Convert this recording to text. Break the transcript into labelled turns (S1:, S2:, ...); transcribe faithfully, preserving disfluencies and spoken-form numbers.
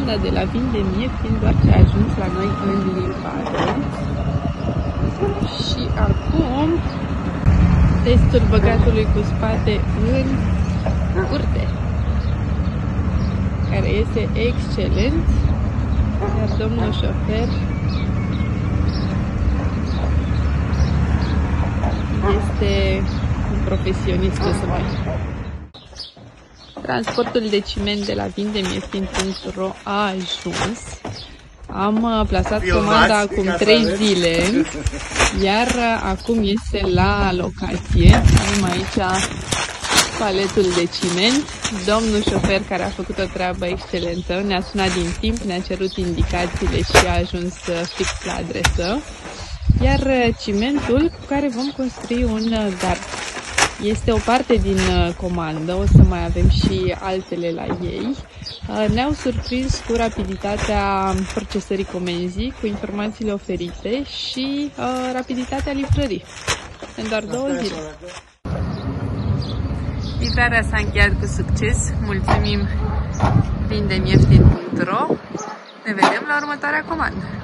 S1: comanda de la Vindem Ieftin doar ce a ajuns la noi în livrare. Și acum testul băgatului cu spate în curte, care este excelent, iar domnul șofer este un profesionist, ce să mai. Transportul de ciment de la vindem ieftin punct ro a ajuns. Am plasat comanda acum trei zile, iar acum este la locație. Avem aici paletul de ciment. Domnul șofer, care a făcut o treabă excelentă, ne-a sunat din timp, ne-a cerut indicațiile și a ajuns fix la adresă. Iar cimentul cu care vom construi un gard este o parte din comandă, o să mai avem și altele la ei. Ne-au surprins cu rapiditatea procesării comenzii, cu informațiile oferite și rapiditatea livrării. În doar două zile. Livrarea s-a încheiat cu succes. Mulțumim vindem ieftin punct ro. Ne vedem la următoarea comandă.